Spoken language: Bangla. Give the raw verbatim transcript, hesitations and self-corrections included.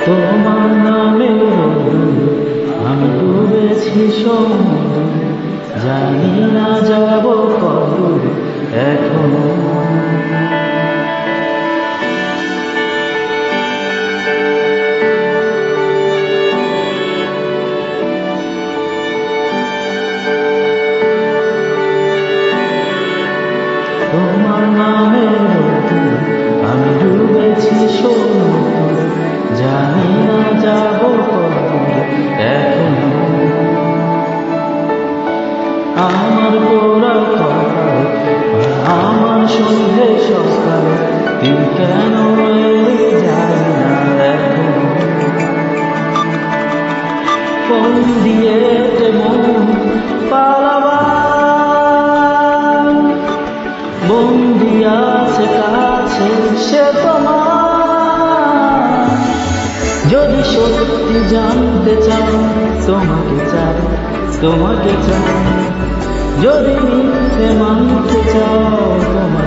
তোমার নামে আমি ডুবেছি সমুদ্রে, জানি না যাব কতদূর এখনো। তোমার নামে আমি ডুবেছি সমুদ্রে, জানি না যাব কতদূর এখনো। আমার পোড়া কপাল, আমার সন্ধে সকাল, তুই কেন এলি জানি না এখনো। কোন দিয়ে মন পালাবার, বন্দি আছে কাছে সে তোমার। যদি সত্যি জানতে চাও তোমাকে চাই, তোমাকে চাই। যদি মিথ্যে মানতে চাও তোমার